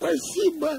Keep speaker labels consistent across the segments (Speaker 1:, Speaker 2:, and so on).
Speaker 1: Спасибо.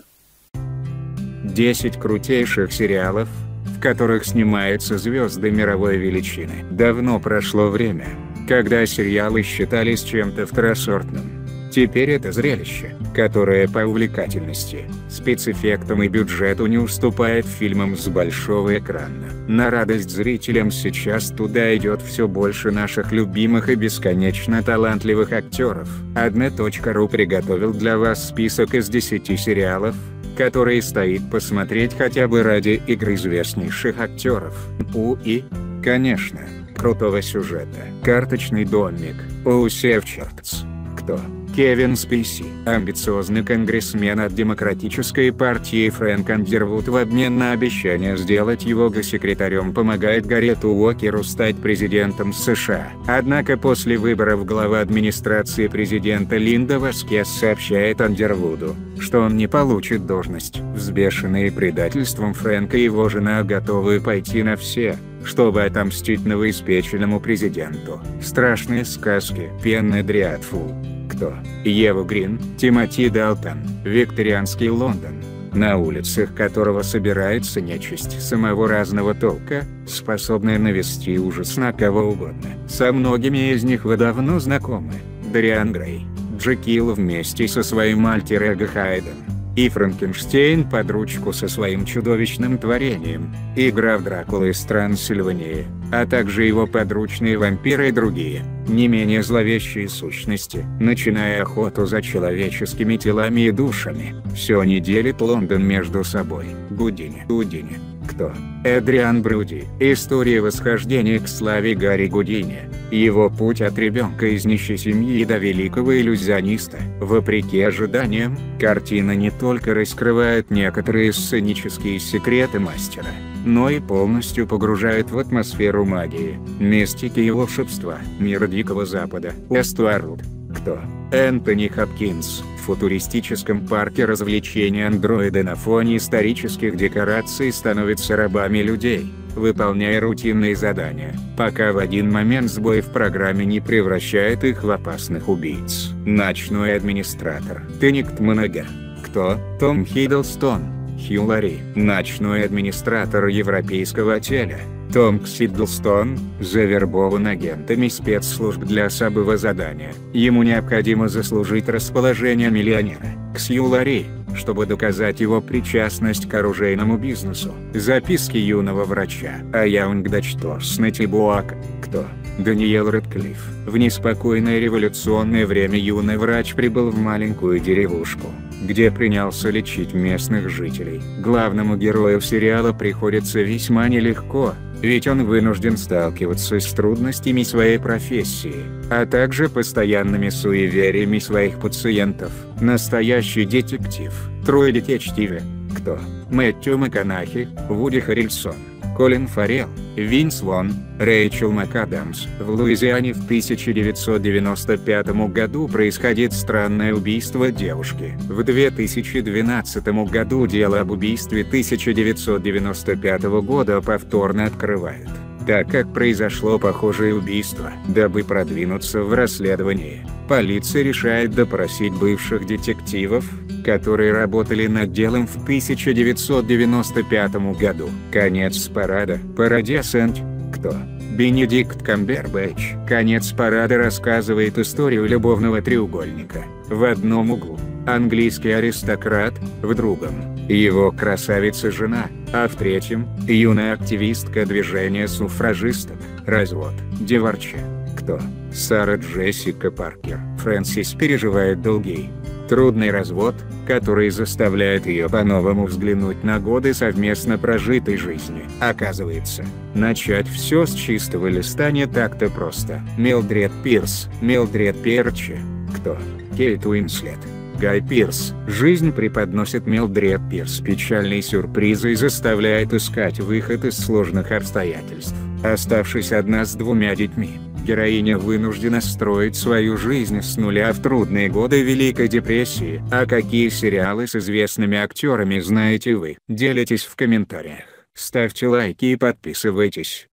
Speaker 2: 10 крутейших сериалов, в которых снимаются звезды мировой величины. Давно прошло время, когда сериалы считались чем-то второсортным. Теперь это зрелище, которое по увлекательности, спецэффектам и бюджету не уступает фильмам с большого экрана. На радость зрителям сейчас туда идет все больше наших любимых и бесконечно талантливых актеров. Одна.ру приготовил для вас список из 10 сериалов, которые стоит посмотреть хотя бы ради игры известнейших актеров. И, конечно, крутого сюжета. «Карточный домик», «Усевчертс». Кто? Кевин Спейси. Амбициозный конгрессмен от Демократической партии Фрэнк Андервуд в обмен на обещание сделать его госсекретарем помогает Гаррету Уокеру стать президентом США. Однако после выборов глава администрации президента Линда Васкес сообщает Андервуду, что он не получит должность. Взбешенные предательством Фрэнка и его жена готовы пойти на все, чтобы отомстить новоиспеченному президенту. Страшные сказки. Пенна Дриадфул. Кто? Ева Грин. Тимоти Далтон. Викторианский Лондон, на улицах которого собирается нечисть самого разного толка, способная навести ужас на кого угодно. Со многими из них вы давно знакомы. Дориан Грей, Джекил вместе со своим альтер-эго Хайден, и Франкенштейн под ручку со своим чудовищным творением, игра в Дракулу из Трансильвании, а также его подручные вампиры и другие, не менее зловещие сущности, начиная охоту за человеческими телами и душами. Все не делит Лондон между собой. Гудини. Кто? Эдриан Броуди. История восхождения к славе Гарри Гудини. Его путь от ребенка из нищей семьи до великого иллюзиониста. Вопреки ожиданиям, картина не только раскрывает некоторые сценические секреты мастера, но и полностью погружает в атмосферу магии, мистики и волшебства. Мир Дикого Запада. Westworld. Кто? Энтони Хопкинс. В футуристическом парке развлечений андроиды на фоне исторических декораций становятся рабами людей, выполняя рутинные задания, пока в один момент сбой в программе не превращает их в опасных убийц. Ночной администратор. Тенникт Монагер. Кто? Том Хиддлстон. Хью Ларри. Ночной администратор европейского отеля. Том Хиддлстон завербован агентами спецслужб для особого задания. Ему необходимо заслужить расположение миллионера Хью Ларри, чтобы доказать его причастность к оружейному бизнесу. Записки юного врача. А Young Doctors Натибуак. Кто? Даниэл Рэдклифф. В неспокойное революционное время юный врач прибыл в маленькую деревушку, где принялся лечить местных жителей. Главному герою сериала приходится весьма нелегко, ведь он вынужден сталкиваться с трудностями своей профессии, а также постоянными суевериями своих пациентов. Настоящий детектив. True Detective. Кто? Мэттью МакКонахи, Вуди Харрельсон, Колин Фаррелл, Винс Вон, Рэйчел МакАдамс. В Луизиане в 1995 году происходит странное убийство девушки. В 2012 году дело об убийстве 1995 года повторно открывают, так как произошло похожее убийство. Дабы продвинуться в расследовании, полиция решает допросить бывших детективов, которые работали над делом в 1995 году. Конец парада. Парадесент. Кто? Бенедикт Камбербэтч. Конец парада рассказывает историю любовного треугольника. В одном углу – английский аристократ, в другом – его красавица-жена, а в третьем – юная активистка движения суфражисток. Развод. Деварче. Кто? Сара Джессика Паркер. Фрэнсис переживает долгий, трудный развод, который заставляет ее по-новому взглянуть на годы совместно прожитой жизни. Оказывается, начать все с чистого листа не так-то просто. Милдред Пирс. Милдред Перчи. Кто? Кейт Уинслет. Гай Пирс. Жизнь преподносит Милдред Пирс печальные сюрпризы и заставляет искать выход из сложных обстоятельств. Оставшись одна с 2 детьми, героиня вынуждена строить свою жизнь с нуля в трудные годы Великой депрессии. А какие сериалы с известными актерами знаете вы? Делитесь в комментариях, ставьте лайки и подписывайтесь.